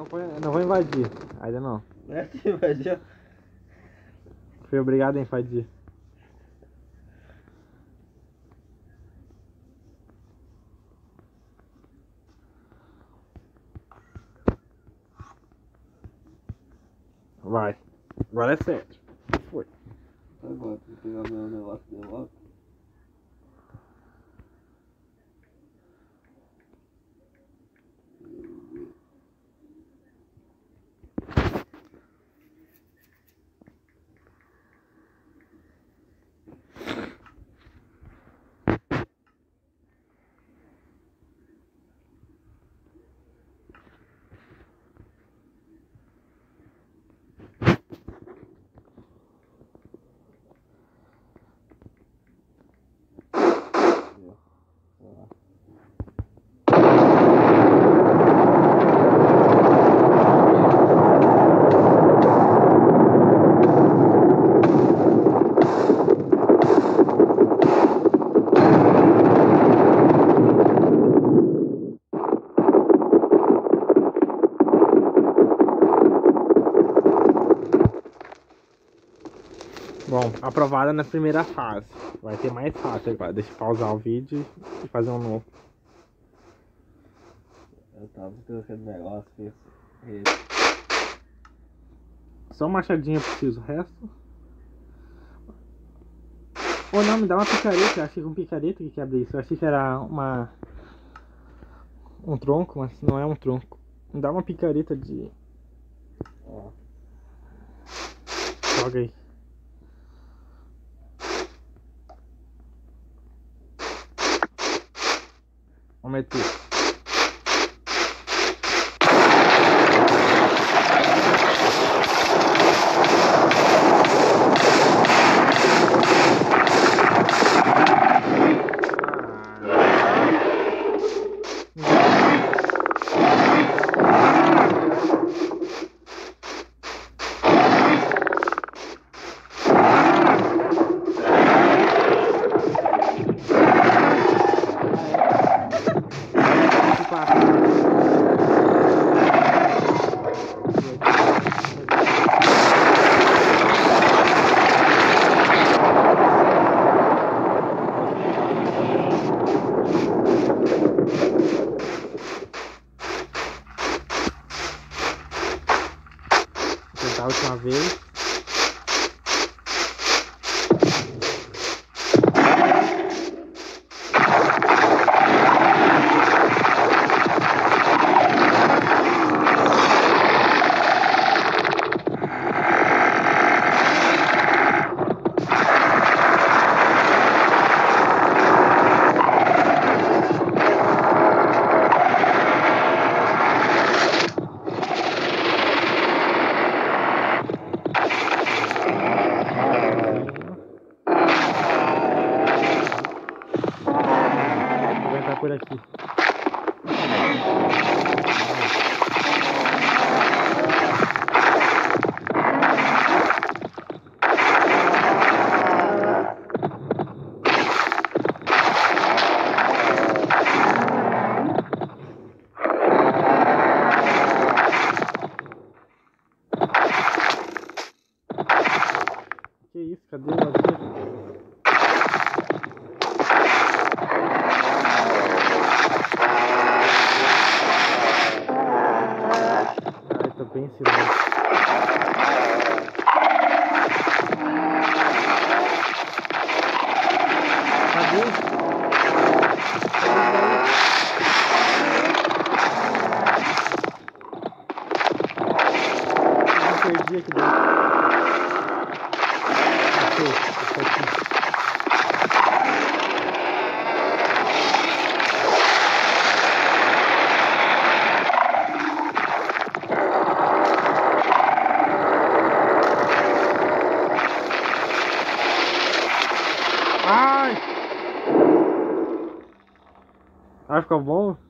Não vou invadir, ainda não. Não é que invadiu. Fui obrigado a invadir. Vai. Agora é certo. Foi. Agora, tem que pegar meu negócio de volta. Bom, aprovada na primeira fase. Vai ter mais fácil agora. Deixa eu pausar o vídeo e fazer um novo. Eu tava com aquele negócio que Só uma machadinha eu preciso, o resto. Ou não, me dá uma picareta. Eu achei que um picareta que quebra isso. Eu achei que era um tronco, mas não é um tronco. Me dá uma picareta de. Ó. Joga aí. Vamos meter. A última vez. Vou entrar por aqui. Que isso? Cadê o vazio? Ai, tô bem em silêncio. Cadê? Eu perdi aqui dentro. Achei. Isso aqui. Ai! Vai ficar bom?